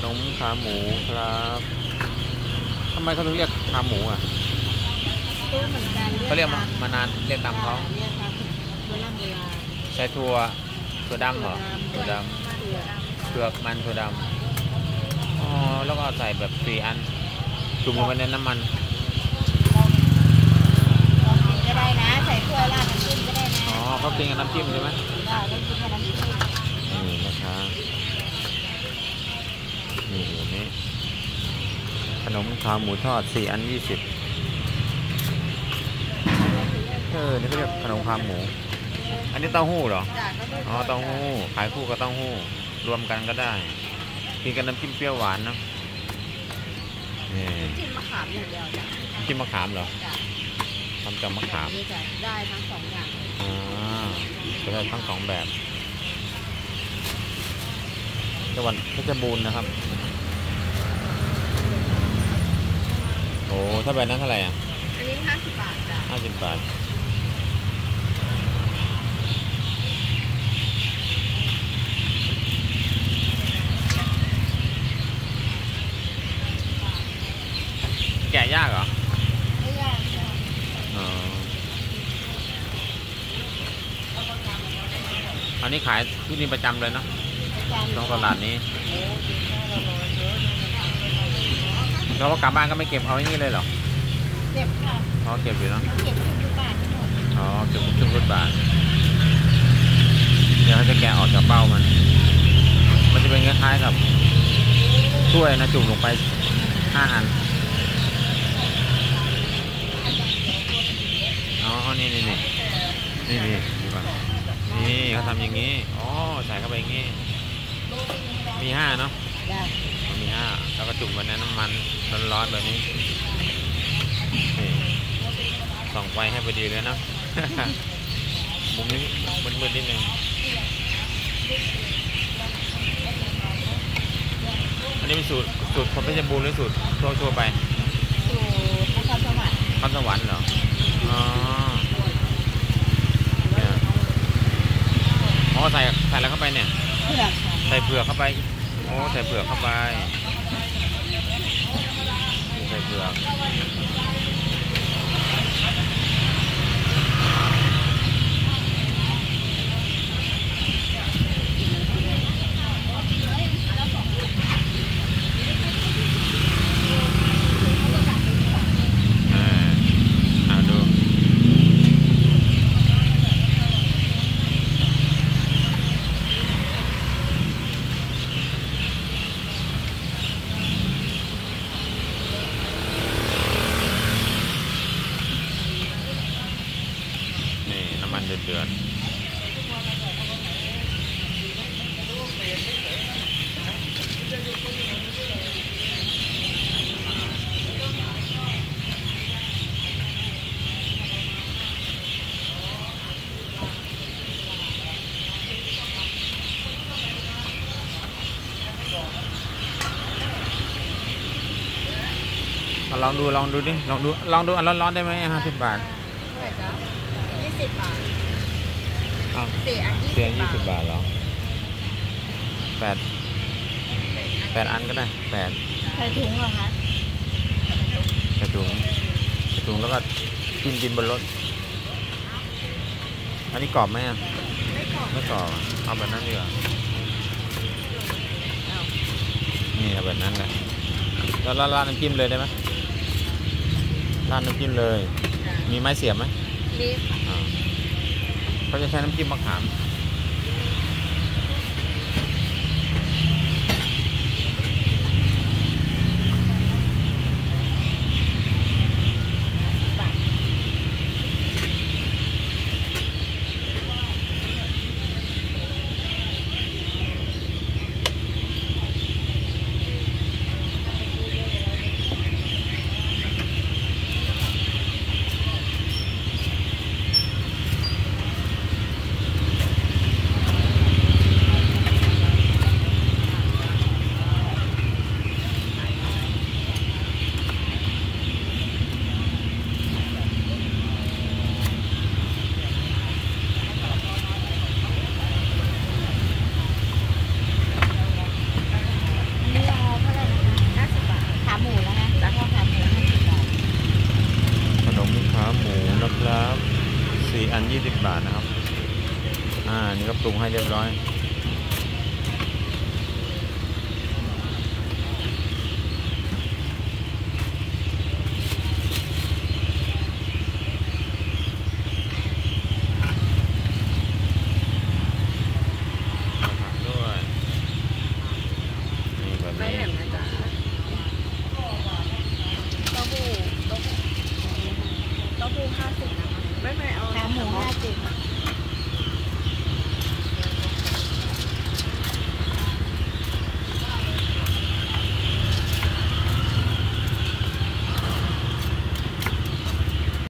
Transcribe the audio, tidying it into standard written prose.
นมขาหมูครับทำไมเขาถึงเรียกขาหมูอ่ะตู้เหมือนกันเขาเรียกมานานเรียกตามเขาเรียกตามโบราณใช้ถั่วดำเหรอถั่วดำเผือกมันถั่วดำอ๋อแล้วก็ใส่แบบ4 อันจุ่มลงไปในน้ำมันก็ได้นะใส่ถ้วยราดน้ำจิ้มก็ได้นะอ๋อเขากินกับน้ำจิ้มใช่ไหมได้ต้องกินกับน้ำจิ้มนี่นะคะนี่แบบนี้ขนมขาหมูทอด4 อัน 20นี่เขาเรียกขนมขาหมูอันนี้เต้าหู้เหรออ๋อเต้าหู้ขายคู่กับเต้าหู้รวมกันก็ได้กินกับน้ำจิ้มเปรี้ยวหวานเนาะนี่จิ้มมะขามอย่างเดียวจ้ะจิ้มมะขามเหรอทำจากมะขามได้ทั้ง2 อย่างก็ได้ทั้ง2 แบบจังหวัดเพชรบูรณ์นะครับโอ้ถ้าแบบนั้นเท่าไหร่อ่ะอันนี้50 บาทจ้ะ 50 บาทแกะยากเหรอไม่ยากจ้ะอันนี้ขายที่นี่ประจำเลยเนาะตรงตลาดนี้เรากลับบ้านก็ไม่เก็บเอาไว้นี่เลยเหรอเก็บค่ะอ๋อเก็บอยู่เนาะเก็บทุกบาทอ๋อเก็บทุกบาทเดี๋ยวเขาจะแกะออกจากเบ้ามันจะเป็นคล้ายๆกับถ้วยนะจุ่มลงไป5 อันอ๋อนี่ดีกว่านี่เขาทำอย่างนี้อ๋อใส่เข้าไปอย่างนี้มี5เนาะมี5แล้วก็จุ่มไว้ในน้ำมันร้อนๆแบบนี้นี่ส่องไฟให้พอดีเลยนะ มุมนี้มืดๆนิดนึงอันนี้เป็นสูตรของเพชรบูรณ์หรือสูตรทั่วไปสูตรนครสวรรค์นครสวรรค์เหรออ๋อใส่อะไรเข้าไปเนี่ยใส่เผือกเข้าไปโอ้ใส่เผือกเข้าไปใส่เผือกดูน้ำมันเดือดลองดูดิลองดูอันร้อนๆได้ไหม50 บาท 20 บาท 4 อัน 20 บาทเหรอ8 อันก็ได้8 ใส่ถุงเหรอคะใส่ถุงแล้วก็กินบนรถอันนี้กรอบไหมอ่ะไม่กรอบเอาแบบนั้นดีกว่านี่เอาแบบนั้นแหละแล้วราดน้ำจิ้มเลยได้ไหมราดน้ำจิ้มเลยมีไม้เสียบไหมมีค่ะเขาจะใช้น้ำจิ้มมะขามปรุงให้เรียบร้อยผักด้วยนี่แบบไม่นี้แหลมนะจ๊ะเต้าหู้50นะคะไม่เอาขาหมู50